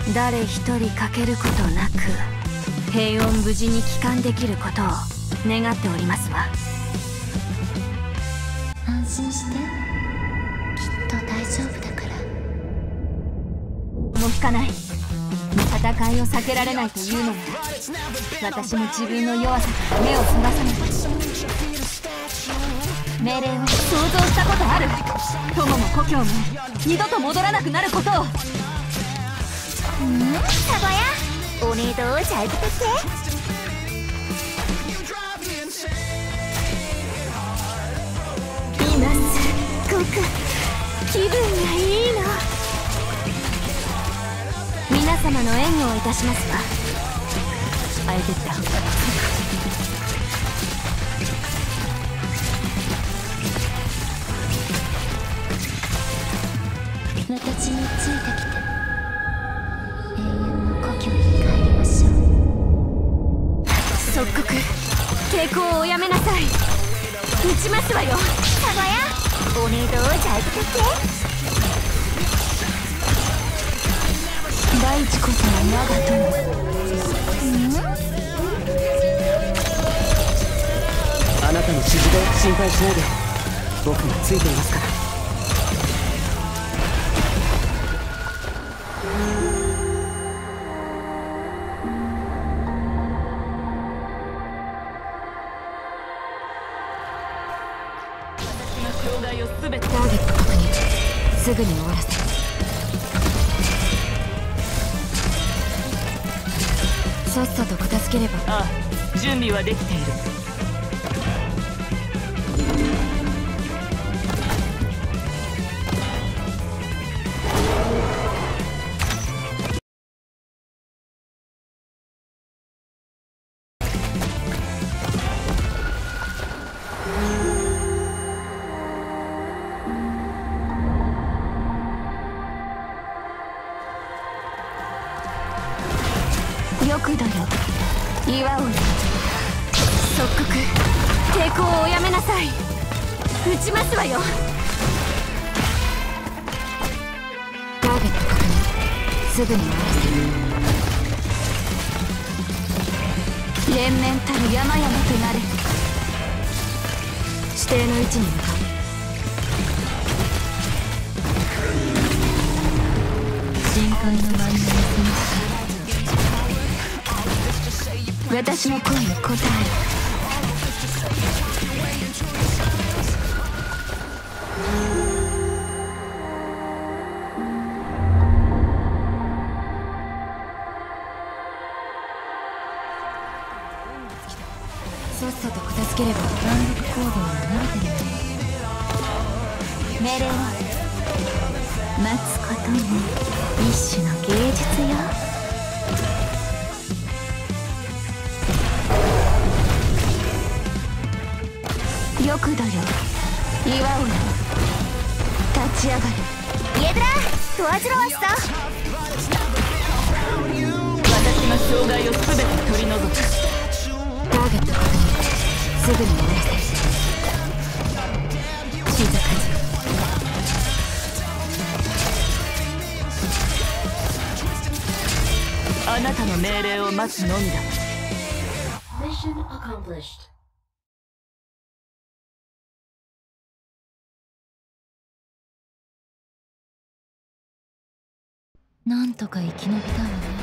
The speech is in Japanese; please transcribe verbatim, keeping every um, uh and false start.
誰一人欠けることなく平穏無事に帰還できることを願っておりますわ。 安心して、きっと大丈夫だから。 もう引かない。戦いを避けられないというのなら私も自分の弱さから目をそらさない。命令を想像したことある。友も故郷も二度と戻らなくなることを。 음, 사과야, 오늘도 잘 부탁해. 이마すごく気分がいいの。皆様の援護をいたしますわ。あえてった私についてきて。永遠の故郷に帰りましょう。 即刻抵抗をおやめなさい。撃ちますわよ。 사과야, 오늘도 잘 부탁해. 大地こそが我が友。 あなたの指示で心配しないで。僕がついていますから。 ターゲット確認。すぐに終わらせる。さっさと片付ければ。 ああ、準備はできている。 よくだよ、岩をよ。即刻抵抗をおやめなさい。撃ちますわよ。ターゲット確認。すぐに終わらせる。連綿たる山々となれ。指定の位置に向かう。 深海の真ん中に潜む。 私の声に応える。さっさと片付ければ。 単独行動に慣れてるよ。 命令は待つことも一種の芸術よ。よくだよ、岩をよ。立ち上がる。 얘들아, 도와주러 왔어. 私の障害を全て取り除く。 ターゲット確認。すぐに終わらせる。静かに。 あなたの命令を待つのみだ。 Mission accomplished. なんとか生き延びたわね。